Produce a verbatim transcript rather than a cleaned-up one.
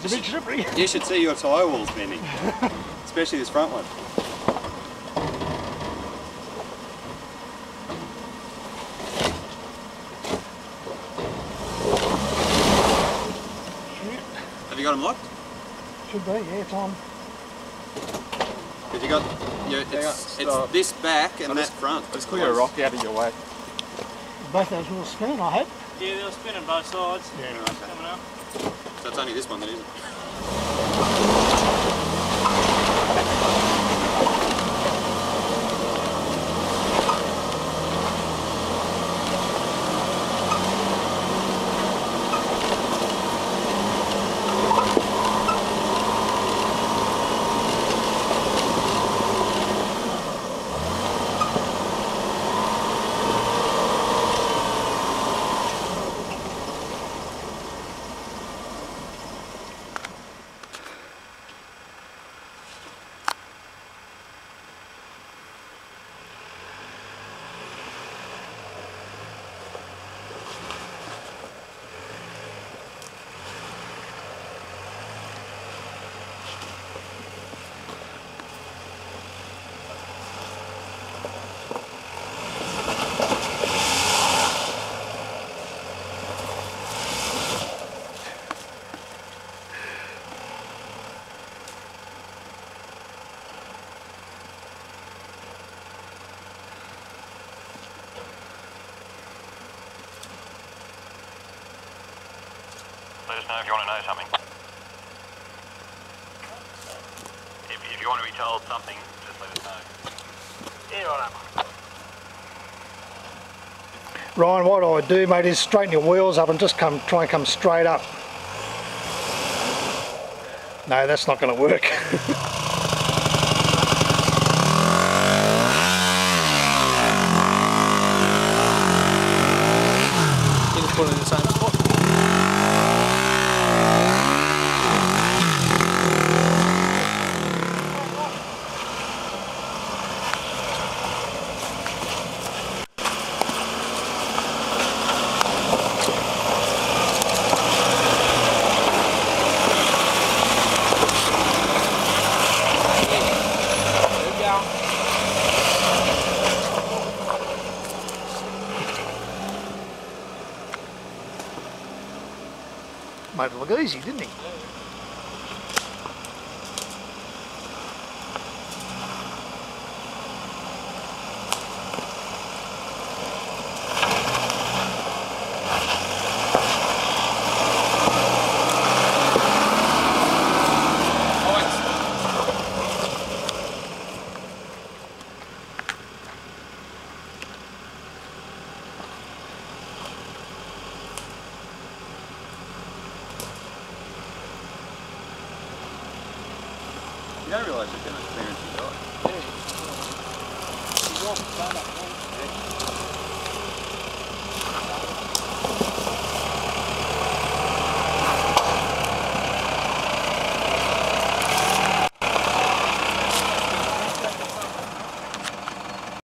It's a bit slippery. You should see your tyre walls bending, especially this front one. Have you got them locked? Should be, yeah, it's on. Because you got, you, it's, it's this back and that front. Let's clear a rock out of your way. Both those wheels spinning, I hope. Yeah, they were spinning both sides. Yeah, okay. Coming up. So it's only this one that isn't. Let us know if you want to know something. If, if you want to be told something, just let us know. Yeah, right. Ryan, what I would do, mate, is straighten your wheels up and just come, try and come straight up. No, that's not going to work. You just put it in the same spot. Made it look easy, didn't he? You don't realise there's how much clearance you got.